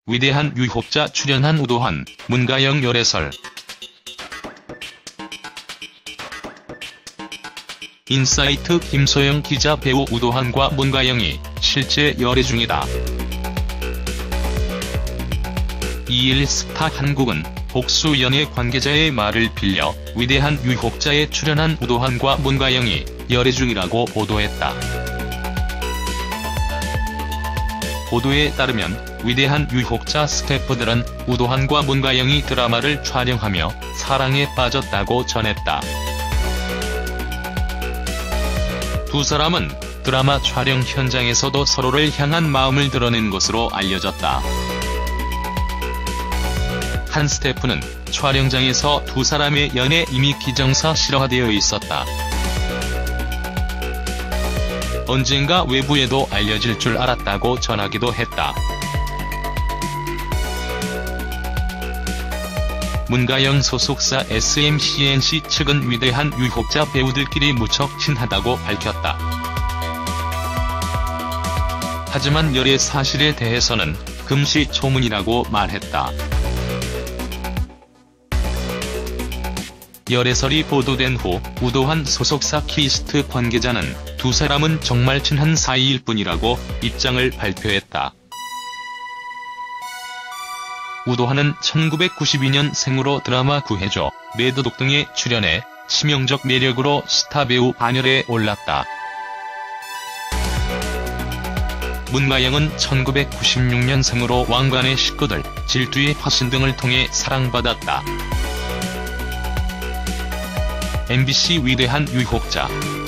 위대한 유혹자 출연한 우도환, 문가영 열애설. 인사이트 김소영 기자 배우 우도환과 문가영이 실제 열애 중이다. 2일 스타 한국은 복수 연예 관계자의 말을 빌려 위대한 유혹자에 출연한 우도환과 문가영이 열애 중이라고 보도했다. 보도에 따르면 위대한 유혹자 스태프들은 우도환과 문가영이 드라마를 촬영하며 사랑에 빠졌다고 전했다. 두 사람은 드라마 촬영 현장에서도 서로를 향한 마음을 드러낸 것으로 알려졌다. 한 스태프는 촬영장에서 두 사람의 연애 이미 기정사실화되어 있었다. 언젠가 외부에도 알려질 줄 알았다고 전하기도 했다. 문가영 소속사 SMCNC 측은 위대한 유혹자 배우들끼리 무척 친하다고 밝혔다. 하지만 열애 사실에 대해서는 금시초문이라고 말했다. 열애설이 보도된 후 우도환 소속사 키스트 관계자는 두 사람은 정말 친한 사이일 뿐이라고 입장을 발표했다. 우도환은 1992년생으로 드라마 구해줘, 매도독 등에 출연해 치명적 매력으로 스타 배우 반열에 올랐다. 문가영은 1996년생으로 왕관의 식구들, 질투의 화신 등을 통해 사랑받았다. MBC 위대한 유혹자.